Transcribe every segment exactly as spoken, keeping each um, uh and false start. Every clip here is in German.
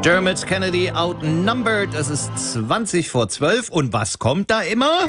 Dermot Kennedy outnumbered. Es ist zwanzig vor zwölf. Und was kommt da immer?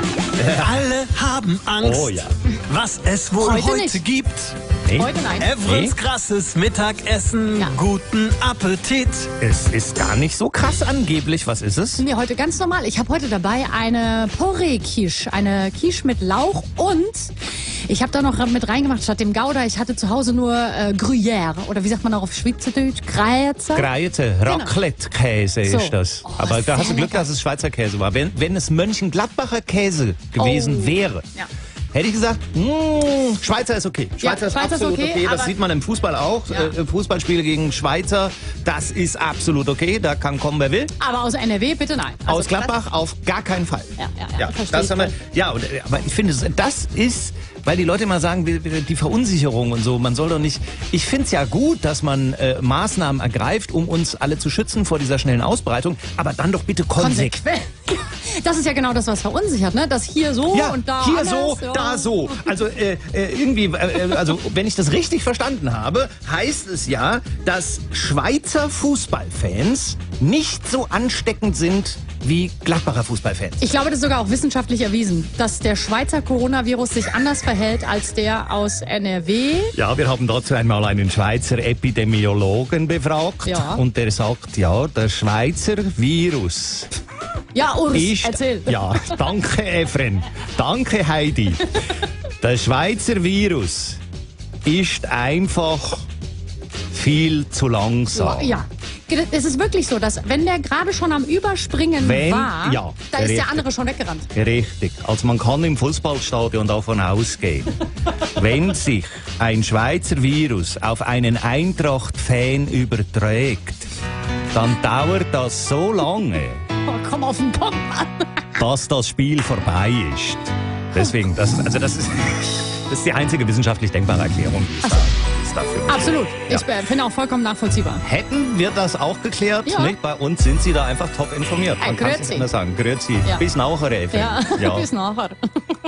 Alle haben Angst. Oh ja. Was es wohl Heute heute, nicht. gibt. Nee. Heute nein. Evrens Nee. krasses Mittagessen. Ja. Guten Appetit. Es ist gar nicht so krass angeblich. Was ist es? Nee, heute ganz normal. Ich habe heute dabei eine Porree-Quiche, eine Quiche mit Lauch und ich habe da noch mit reingemacht statt dem Gouda. Ich hatte zu Hause nur äh, Gruyère oder wie sagt man auch auf Schweizerdeutsch? Grätze. Kreide, Raclette-Käse So. ist das. Oh, Aber da sehr hast du Glück, lecker. dass es Schweizer Käse war. Wenn, wenn es Mönchengladbacher Käse gewesen Oh. wäre, Ja. hätte ich gesagt, mh, Schweizer ist okay. Schweizer Ja, ist Schweizer ist absolut okay. okay, Das aber- sieht man im Fußball auch. Ja. Äh, Fußballspiele gegen Schweizer, das ist absolut okay. Da kann kommen, wer will. Aber aus N R W bitte nein. Also Aus Gladbach auf gar keinen Fall. Ja, ja, ja, verstehe das ich haben wir, voll. ja und, äh, aber ich finde, das ist, weil die Leute immer sagen, die- die Verunsicherung und so, man soll doch nicht. Ich finde es ja gut, dass man äh, Maßnahmen ergreift, um uns alle zu schützen vor dieser schnellen Ausbreitung, aber dann doch bitte konsequent. Konsequent. Das ist ja genau das, was verunsichert, ne? Das hier so Ja, und da hier anders, so, ja. da so. Also äh, äh, irgendwie, äh, also wenn ich das richtig verstanden habe, heißt es ja, dass Schweizer Fußballfans nicht so ansteckend sind wie Gladbacher Fußballfans. Ich glaube, das ist sogar auch wissenschaftlich erwiesen, dass der Schweizer Coronavirus sich anders verhält als der aus N R W. Ja, wir haben dazu einmal einen Schweizer Epidemiologen befragt Ja. und der sagt, ja, der Schweizer Virus Ja, Urs, ist... erzähl. Ja, danke Efren, danke Heidi. Der Schweizer Virus ist einfach viel zu langsam. Ja, es ist wirklich so, dass wenn der gerade schon am Überspringen Wenn- war, ja, da ist richtig. der andere schon weggerannt. Richtig. Also man kann im Fußballstadion davon ausgehen, wenn sich ein Schweizer Virus auf einen Eintracht-Fan überträgt, dann dauert das so lange, Oh, komm auf den Punkt, Mann. dass das Spiel vorbei ist. Deswegen, das, also das ist, das ist die einzige wissenschaftlich denkbare Erklärung, die es da- die es dafür gibt. Absolut. Ja. Ich äh, finde auch vollkommen nachvollziehbar. Hätten wir das auch geklärt? Ja. Nicht? Bei uns sind Sie da einfach top informiert. Ein Man kann es Grüezi. nicht mehr sagen. Grüezi. Ja. Bis nachher, Effi. Ja, Ja. bis nachher.